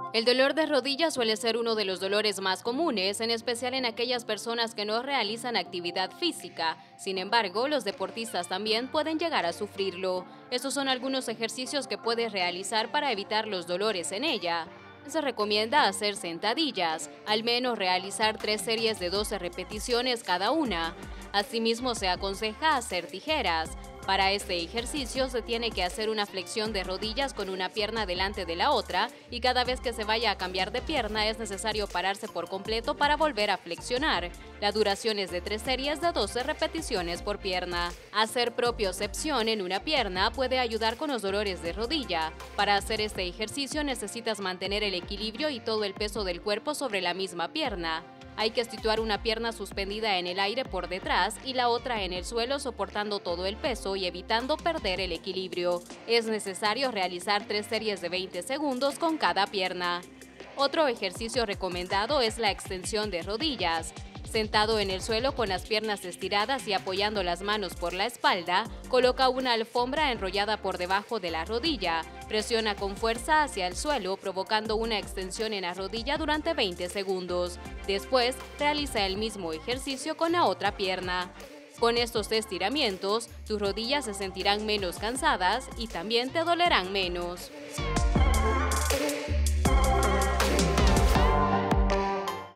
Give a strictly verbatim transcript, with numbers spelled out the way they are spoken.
El dolor de rodilla suele ser uno de los dolores más comunes, en especial en aquellas personas que no realizan actividad física. Sin embargo, los deportistas también pueden llegar a sufrirlo. Estos son algunos ejercicios que puedes realizar para evitar los dolores en ella. Se recomienda hacer sentadillas, al menos realizar tres series de doce repeticiones cada una. Asimismo, se aconseja hacer tijeras. Para este ejercicio se tiene que hacer una flexión de rodillas con una pierna delante de la otra y cada vez que se vaya a cambiar de pierna es necesario pararse por completo para volver a flexionar. La duración es de tres series de doce repeticiones por pierna. Hacer propiocepción en una pierna puede ayudar con los dolores de rodilla. Para hacer este ejercicio necesitas mantener el equilibrio y todo el peso del cuerpo sobre la misma pierna. Hay que situar una pierna suspendida en el aire por detrás y la otra en el suelo soportando todo el peso y evitando perder el equilibrio. Es necesario realizar tres series de veinte segundos con cada pierna. Otro ejercicio recomendado es la extensión de rodillas. Sentado en el suelo con las piernas estiradas y apoyando las manos por la espalda, coloca una alfombra enrollada por debajo de la rodilla. Presiona con fuerza hacia el suelo, provocando una extensión en la rodilla durante veinte segundos. Después, realiza el mismo ejercicio con la otra pierna. Con estos estiramientos, tus rodillas se sentirán menos cansadas y también te dolerán menos.